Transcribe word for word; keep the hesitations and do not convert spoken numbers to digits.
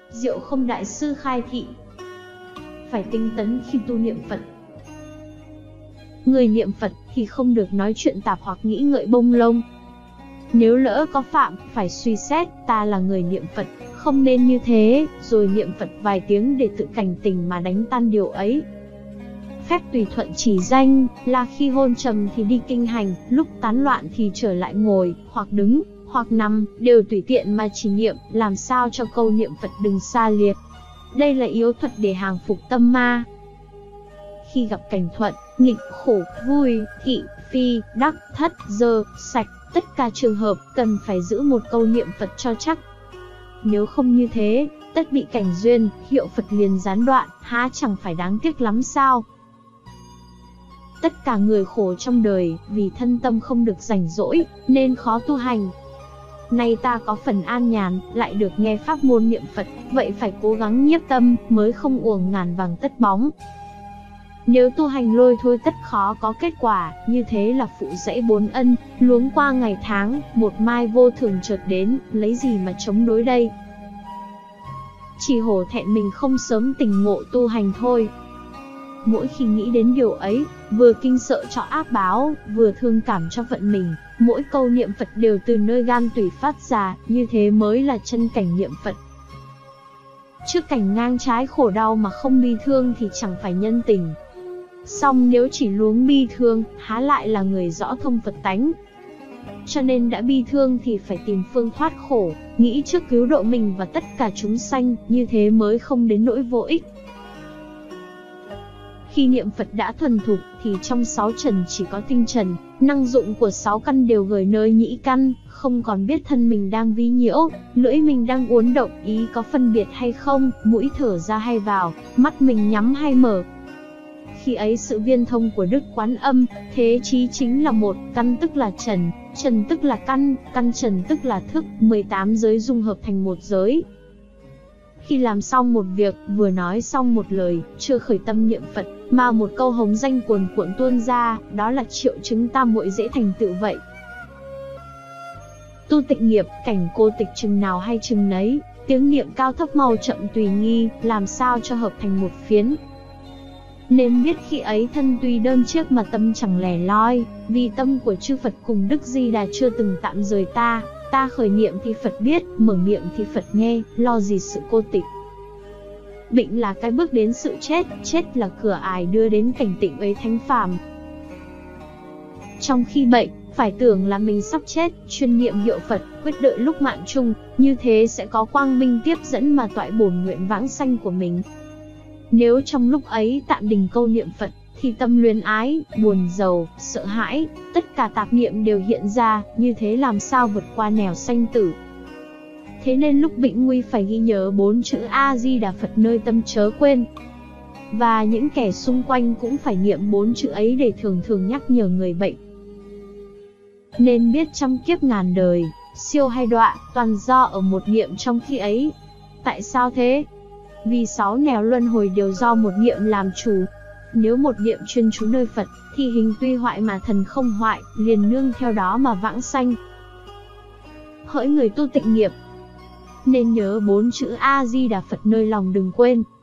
Diệu Không đại sư khai thị. Phải tinh tấn khi tu niệm Phật. Người niệm Phật thì không được nói chuyện tạp hoặc nghĩ ngợi bông lông. Nếu lỡ có phạm, phải suy xét, ta là người niệm Phật, không nên như thế, rồi niệm Phật vài tiếng để tự cảnh tỉnh mà đánh tan điều ấy. Phép tùy thuận chỉ danh, là khi hôn trầm thì đi kinh hành, lúc tán loạn thì trở lại ngồi, hoặc đứng, hoặc nằm, đều tùy tiện mà chỉ niệm, làm sao cho câu niệm Phật đừng xa liệt. Đây là yếu thuật để hàng phục tâm ma. Khi gặp cảnh thuận, nghịch, khổ, vui, thị, phi, đắc, thất, dơ, sạch, tất cả trường hợp cần phải giữ một câu niệm Phật cho chắc. Nếu không như thế, tất bị cảnh duyên, hiệu Phật liền gián đoạn, há chẳng phải đáng tiếc lắm sao? Tất cả người khổ trong đời, vì thân tâm không được rảnh rỗi, nên khó tu hành. Nay ta có phần an nhàn, lại được nghe pháp môn niệm Phật, vậy phải cố gắng nhiếp tâm, mới không uổng ngàn vàng tất bóng. Nếu tu hành lôi thôi tất khó có kết quả, như thế là phụ rẫy bốn ân, luống qua ngày tháng, một mai vô thường chợt đến, lấy gì mà chống đối đây? Chỉ hổ thẹn mình không sớm tỉnh ngộ tu hành thôi. Mỗi khi nghĩ đến điều ấy, vừa kinh sợ cho ác báo, vừa thương cảm cho phận mình, mỗi câu niệm Phật đều từ nơi gan tủy phát ra, như thế mới là chân cảnh niệm Phật. Trước cảnh ngang trái khổ đau mà không bi thương thì chẳng phải nhân tình. Song nếu chỉ luống bi thương, há lại là người rõ thông Phật tánh. Cho nên đã bi thương thì phải tìm phương thoát khổ, nghĩ trước cứu độ mình và tất cả chúng sanh, như thế mới không đến nỗi vô ích. Khi niệm Phật đã thuần thục, thì trong sáu trần chỉ có tinh trần, năng dụng của sáu căn đều gửi nơi nhĩ căn, không còn biết thân mình đang vi nhiễu, lưỡi mình đang uốn động, ý có phân biệt hay không, mũi thở ra hay vào, mắt mình nhắm hay mở. Khi ấy sự viên thông của Đức Quán Âm, thế chí chính là một, căn tức là trần, trần tức là căn, căn trần tức là thức, mười tám giới dung hợp thành một giới. Khi làm xong một việc, vừa nói xong một lời, chưa khởi tâm niệm Phật, mà một câu hồng danh cuồn cuộn tuôn ra, đó là triệu chứng tam muội dễ thành tựu vậy. Tu tịnh nghiệp, cảnh cô tịch chừng nào hay chừng nấy, tiếng niệm cao thấp mau chậm tùy nghi, làm sao cho hợp thành một phiến. Nên biết khi ấy thân tuy đơn chiếc mà tâm chẳng lẻ loi, vì tâm của chư Phật cùng Đức Di Đà chưa từng tạm rời ta, ta khởi niệm thì Phật biết, mở miệng thì Phật nghe, lo gì sự cô tịch. Bệnh là cái bước đến sự chết, chết là cửa ải đưa đến cảnh tịnh ấy thánh phàm. Trong khi bệnh, phải tưởng là mình sắp chết, chuyên niệm hiệu Phật, quyết đợi lúc mạng chung, như thế sẽ có quang minh tiếp dẫn mà toại bổn nguyện vãng sanh của mình. Nếu trong lúc ấy tạm đình câu niệm Phật, thì tâm luyến ái, buồn rầu, sợ hãi, tất cả tạp niệm đều hiện ra, như thế làm sao vượt qua nẻo sanh tử. Thế nên lúc bệnh nguy phải ghi nhớ bốn chữ A-di-đà Phật nơi tâm chớ quên. Và những kẻ xung quanh cũng phải niệm bốn chữ ấy để thường thường nhắc nhở người bệnh. Nên biết trăm kiếp ngàn đời, siêu hay đọa, toàn do ở một niệm trong khi ấy. Tại sao thế? Vì sáu nẻo luân hồi đều do một niệm làm chủ. Nếu một niệm chuyên chú nơi Phật, thì hình tuy hoại mà thần không hoại, liền nương theo đó mà vãng sanh. Hỡi người tu tịnh nghiệp, nên nhớ bốn chữ A-di-đà Phật nơi lòng đừng quên.